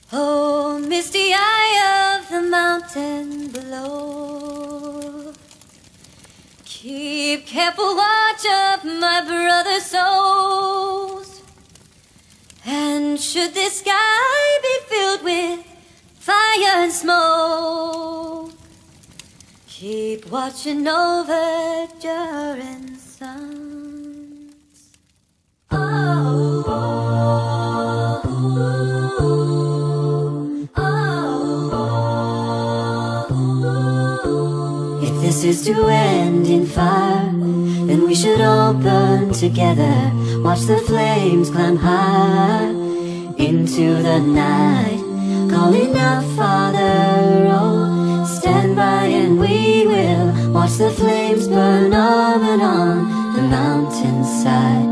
Oh, misty eye of the mountain below, keep careful watch of my brother's souls. And should this sky be filled with fire and smoke, keep watching over Durin's sons. Oh, oh, oh. If this is to end in fire, then we should all burn together. Watch the flames climb high into the night, calling out, Father, oh, stand by and we will watch the flames burn on and on the mountainside.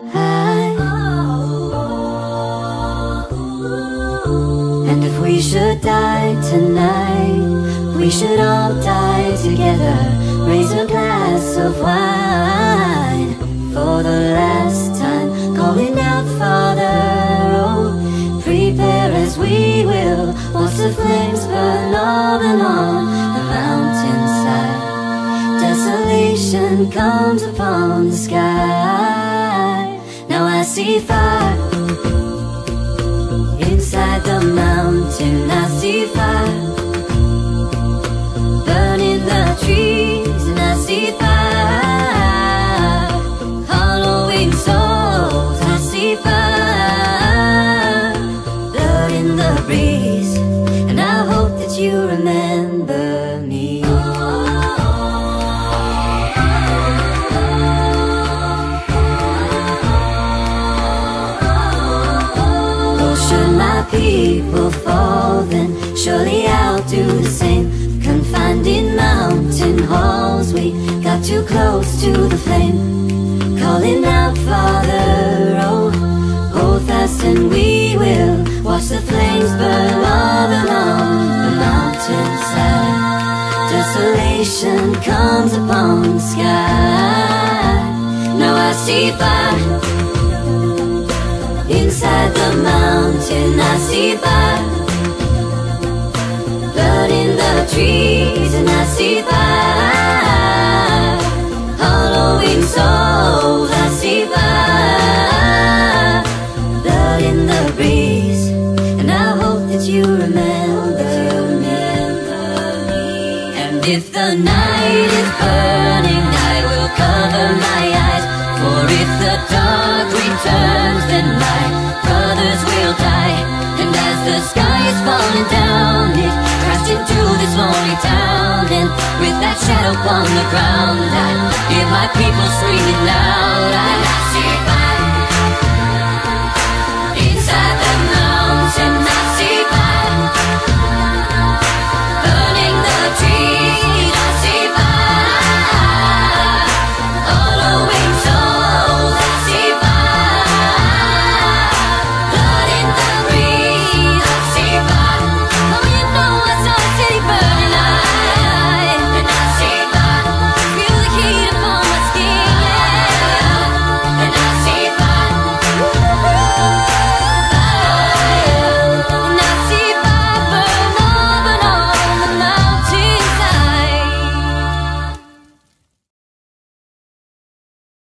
And if we should die tonight, we should all die together. Raise a glass of wine for the last time, calling out, Father, oh, prepare as we will watch the flames burn on and on the mountainside. Desolation comes upon the sky. Now I see fire inside the mountain. I see fire burning the trees, and I see fire hollowing souls. I see fire, blood in the breeze, and I hope that you remember me. Oh, should my people fall, then surely I'll do the same. Confined in mountain halls, we got too close to the flame, calling out, Father, oh, hold fast and we will watch the flames burn all along the mountainside. Desolation comes upon the sky. Now I see fire inside the mountain. I see fire, blood in the trees, and I see fire hollowing souls. I see fire, blood in the breeze, and I hope that you remember me. And if the night is burning, I will cover my eyes, for if the dark returns, then my brothers will die. And as the sky is falling down, it crashed into this lonely town, and with that shadow upon the ground, I hear my people screaming loud. I see